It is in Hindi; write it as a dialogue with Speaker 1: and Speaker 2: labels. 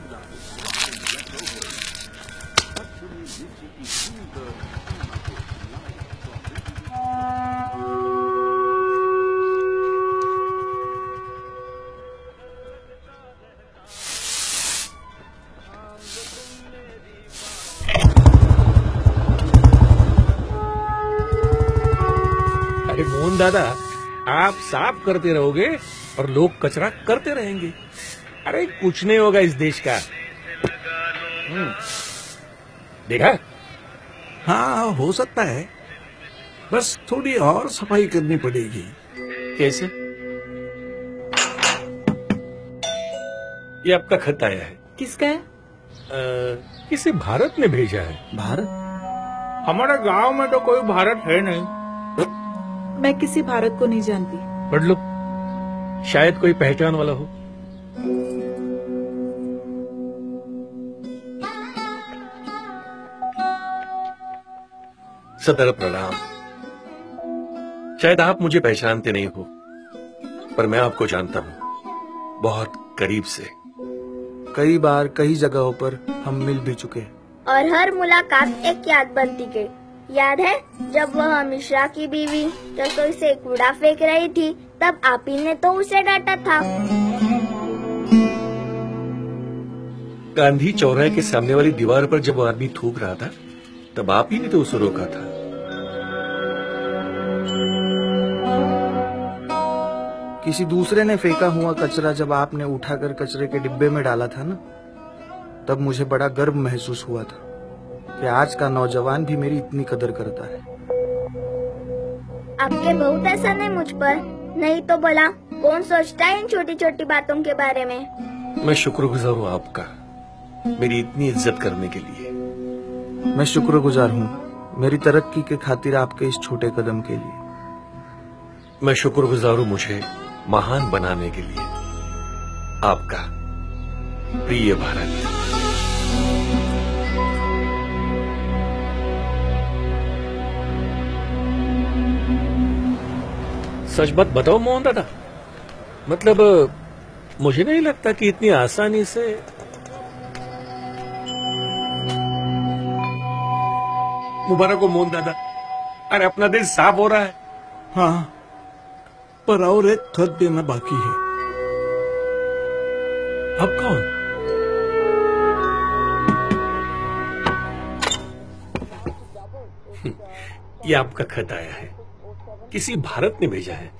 Speaker 1: अरे मोहन दादा, आप साफ करते रहोगे और लोग कचरा करते रहेंगे। अरे कुछ नहीं होगा इस देश का। देखा?
Speaker 2: हाँ, हो सकता है, बस थोड़ी और सफाई करनी पड़ेगी।
Speaker 1: कैसे? ये आपका खत आया है।
Speaker 3: किसका है?
Speaker 1: किसी भारत ने भेजा है।
Speaker 2: भारत?
Speaker 1: हमारे गांव में तो कोई भारत है नहीं।
Speaker 3: मैं किसी भारत को नहीं जानती।
Speaker 1: पढ़ लो, शायद कोई पहचान वाला हो। सदर प्रणाम। शायद आप मुझे पहचानते नहीं हो, पर मैं आपको जानता हूं बहुत करीब से।
Speaker 4: कई बार कई जगहों पर हम मिल भी चुके हैं।
Speaker 5: और हर मुलाकात एक याद बनती गई। याद है जब वह मिश्रा की बीवी रसोई से कूड़ा फेंक रही थी, तब आप ही ने तो उसे डांटा था।
Speaker 1: गांधी चौराहे के सामने वाली दीवार पर जब वो आदमी थूक रहा था, तब आप ही ने तो उसे रोका था।
Speaker 4: किसी दूसरे ने फेंका हुआ कचरा जब आपने उठाकर कचरे के डिब्बे में डाला था ना, तब मुझे बड़ा गर्व महसूस हुआ था कि आज का नौजवान भी मेरी इतनी कदर करता है।
Speaker 5: आपके बहुत एहसान है मुझ पर, नहीं तो भला कौन सोचता है इन छोटी छोटी बातों के बारे में।
Speaker 1: मैं शुक्रगुजार हूँ आपका, मेरी इतनी इज्जत करने के लिए।
Speaker 4: मैं शुक्रगुजार हूँ मेरी तरक्की के खातिर आपके इस छोटे कदम के लिए।
Speaker 1: मैं शुक्रगुजार हूँ मुझे महान बनाने के लिए। आपका प्रिय भारत। सच बात बताओ मोहन दादा, मतलब मुझे नहीं लगता कि इतनी आसानी से। मुबारक हो मोहन दादा, अरे अपना दिल साफ हो रहा है।
Speaker 2: हाँ, पर और एक खत देना बाकी है।
Speaker 1: अब कौन? ये आपका खत आया है, किसी भारत ने भेजा है।